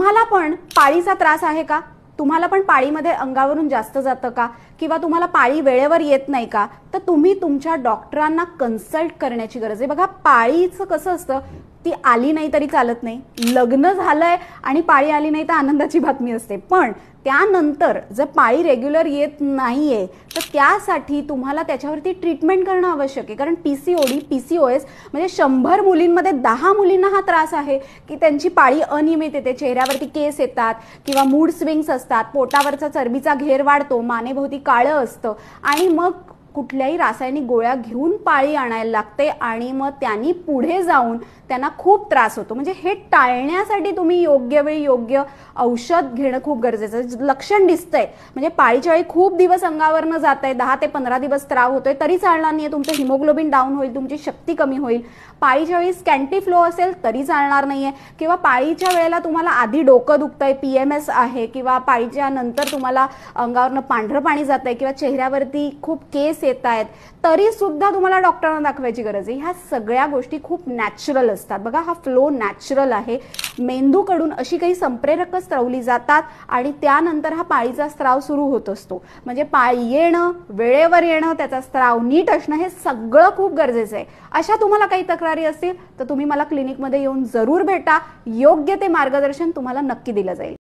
तुम्हाला पण पाळीचा त्रास आहे का? तुम्हाला पण पाळीमध्ये अंगावरून जास्त जातं का? किंवा तुम्हाला पाळी वेळेवर येत नाही का? तर तुम्ही तुमच्या डॉक्टरांना कन्सल्ट करण्याची गरज आहे. बघा, पाळीचं कसं असतं, ती आली नाही तरी चालत नाही. लग्न झालंय आणि पाळी आली नाही तर आनंदाची बातमी असते, पण त्यानंतर जर पाळी रेग्युलर येत नाहीये तर त्यासाठी तुम्हाला त्याच्यावरती ट्रीटमेंट करणं आवश्यक आहे. कारण पीसीओडी, पीसीओएस म्हणजे 100 मुलींमध्ये 10 मुलींना हा त्रास आहे की त्यांची पाळी अनियमित येते, चेहऱ्यावरती केस येतात किंवा मूड स्विंग्स असतात, पोटावरचा चरबीचा घेर वाढतो, मानेभोवती काळं असतं आणि मग कुठल्याही रासायनिक गोळ्या घेऊन पाळी आणायला लागते आणि मग त्यांनी पुढे जाऊन त्यांना खूप त्रास होतो. म्हणजे हे टाळण्यासाठी तुम्ही योग्य वेळी योग्य औषध घेणं खूप गरजेचं आहे. लक्षण दिसतंय म्हणजे पाळीच्या वेळी खूप दिवस अंगावरनं जात आहे, 10 ते 15 दिवस त्राव होतोय तरी चालणार नाहीये, तुमचं हिमोग्लोबिन डाऊन होईल, तुमची शक्ती कमी होईल. पाळीच्या वेळी स्कॅन्टी फ्लो असेल तरी चालणार नाहीये, किंवा पाळीच्या वेळेला तुम्हाला आधी डोकं दुखतंय, पीएमएस आहे, किंवा पाळीच्या नंतर तुम्हाला अंगावरनं पांढरं पाणी जात आहे किंवा चेहऱ्यावरती खूप केस येत आहेत, तरी सुद्धा तुम्हाला डॉक्टरांना दाखवायची गरज आहे. ह्या सगळ्या गोष्टी खूप नॅचरल असतात. बघा, हा फ्लो नॅचरल आहे. मेंदूकडून अशी काही संप्रेरक स्त्रवली जातात आणि त्यानंतर हा पाळीचा स्त्राव सुरू होत असतो. म्हणजे पाळी येणं, वेळेवर येणं, त्याचा स्त्राव नीट असणं हे सगळं खूप गरजेचं आहे. अशा तुम्हाला काही तक्रारी असतील तर तुम्ही मला क्लिनिकमध्ये येऊन जरूर भेटा. योग्य ते मार्गदर्शन तुम्हाला नक्की दिलं जाईल.